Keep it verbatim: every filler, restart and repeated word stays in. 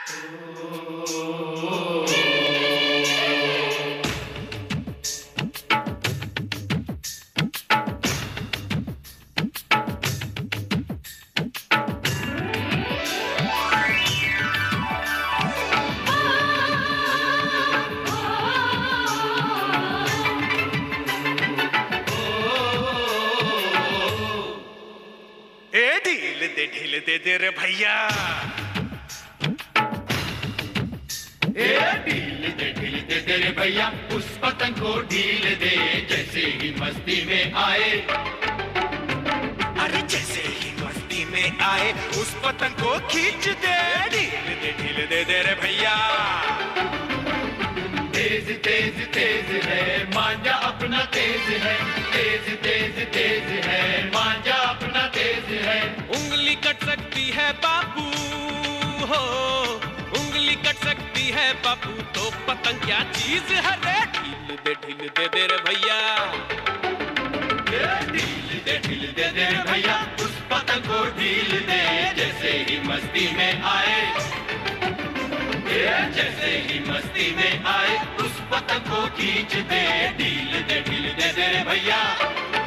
ढील दे ढील दे दे रे भैया, ए ढील दे ढील दे दे रे भैया, उस पतंग को ढील दे जैसे ही मस्ती में आए। अरे जैसे ही मस्ती में आए उस पतंग को खींच दे। ढील दे ढील दे दे रे भैया, तेज तेज तेज है मांझा अपना तेज है, तेज तेज तेज है मांझा अपना तेज है। उंगली कट सकती है बापू हो, उंगली कट सकती है बापू, तो पतंग क्या चीज है रे। ढील दे ढील दे दे रे भैया, ढील दे ढील दे दे रे भैया, उस पतंग को ढील दे जैसे ही मस्ती में आए। जैसे ही मस्ती में आए उस पतंग को खींच दे। ढील दे ढील दे दे रे भैया।